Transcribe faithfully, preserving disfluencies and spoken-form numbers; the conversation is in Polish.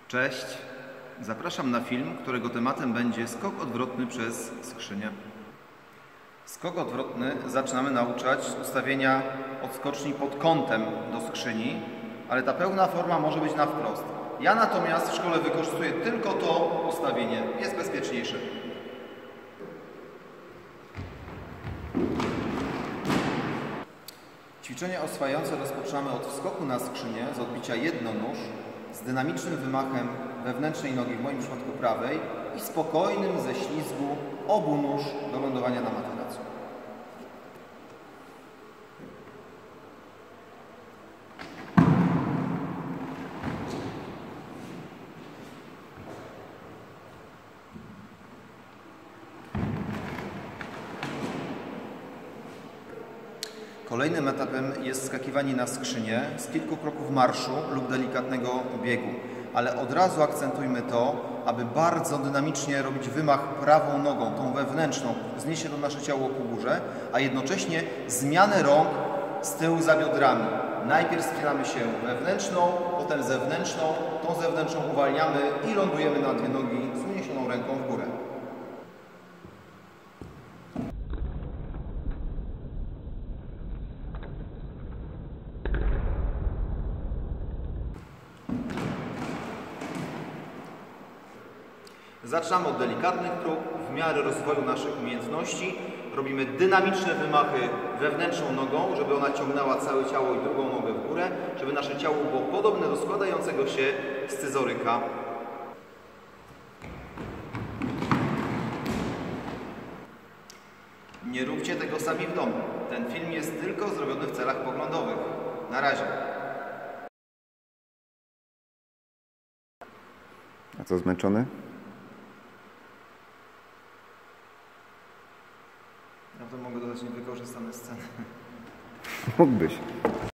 Cześć, zapraszam na film, którego tematem będzie skok odwrotny przez skrzynię. Skok odwrotny zaczynamy nauczać z ustawienia odskoczni pod kątem do skrzyni, ale ta pełna forma może być na wprost. Ja natomiast w szkole wykorzystuję tylko to ustawienie, jest bezpieczniejsze. Ćwiczenie oswajające rozpoczynamy od wskoku na skrzynię z odbicia jednonóż, z dynamicznym wymachem wewnętrznej nogi, w moim przypadku prawej, i spokojnym ześlizgu obu nóż do lądowania na materacu. Kolejnym etapem jest skakiwanie na skrzynię z kilku kroków marszu lub delikatnego biegu, ale od razu akcentujmy to, aby bardzo dynamicznie robić wymach prawą nogą, tą wewnętrzną, zniesie to nasze ciało ku górze, a jednocześnie zmianę rąk z tyłu za biodrami. Najpierw spinamy się wewnętrzną, potem zewnętrzną, tą zewnętrzną uwalniamy i lądujemy na dwie nogi z uniesioną ręką w górę. Zaczynamy od delikatnych prób, w miarę rozwoju naszych umiejętności. Robimy dynamiczne wymachy wewnętrzną nogą, żeby ona ciągnęła całe ciało i drugą nogę w górę, żeby nasze ciało było podobne do składającego się scyzoryka. Nie róbcie tego sami w domu. Ten film jest tylko zrobiony w celach poglądowych. Na razie. A co, zmęczony? Ja to mogę dodać niewykorzystane sceny. Mógłbyś.